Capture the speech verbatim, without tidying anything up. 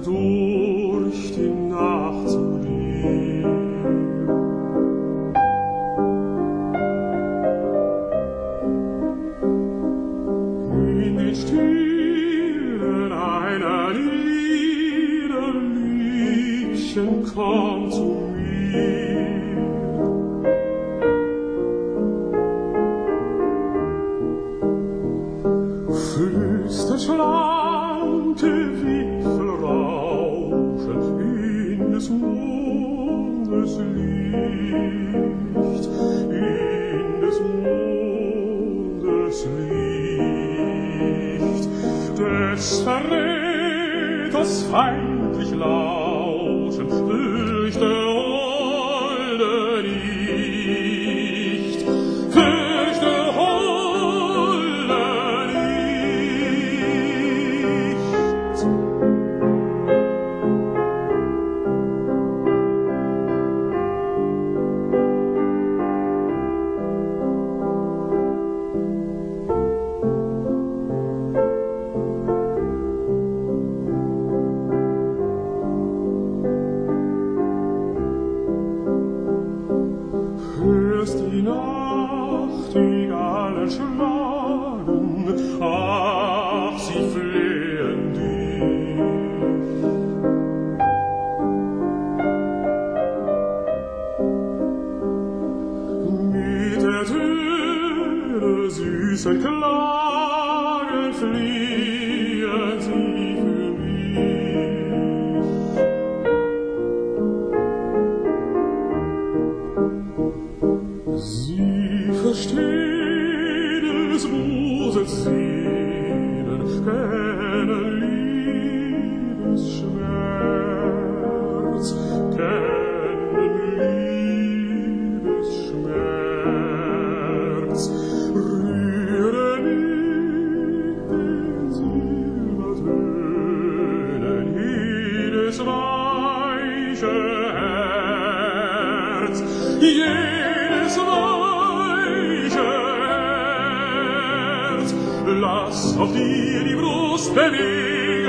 durch die Nacht zu dir. In den Stillen einer Liederliedchen komm zu mir. Flüstert schlanke Wipfel rauschen in des Mondes Licht, in des Mondes Licht, des Verräters feindlich lauschen durch der holde Licht, durch der holde Licht. Hörst die Nachtigallen schlagen, ach, sie flehen dich. Mit der Töne süßer Klagen fliehen sie für mich. Sie verstehen des Busens Sehnen, kennen Liebesschmerz, kennen Liebesschmerz, rühren mit den Silbertönen jedes weiche Herz, jedes weiche Herz. Lass auf dir die Brust bewegen,